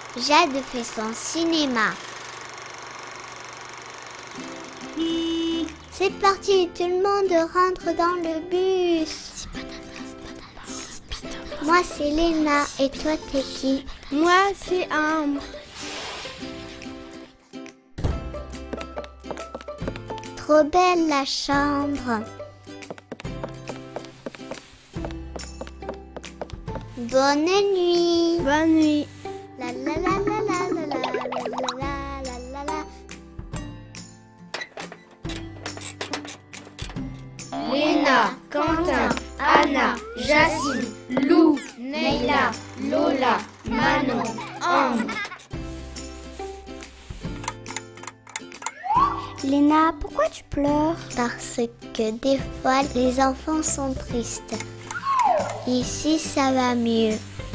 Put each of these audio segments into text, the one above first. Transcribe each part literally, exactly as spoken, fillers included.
Jade fait son cinéma. C'est parti, tout le monde rentre dans le bus. Moi c'est Léna et toi t'es qui? Moi c'est Ambre. Trop belle la chambre. Bonne nuit. Bonne nuit. La la la la la la la la la la la. Léna, Quentin, Anna, Jacine, Lou, Neila, Lola, Manon, Ambre. Léna, pourquoi tu pleures? Parce que des fois les enfants sont tristes. Ici ça va mieux.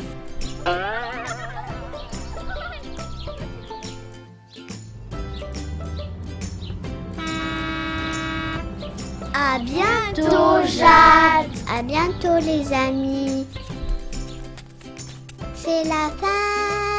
À bientôt, Jade. À bientôt, les amis. C'est la fin.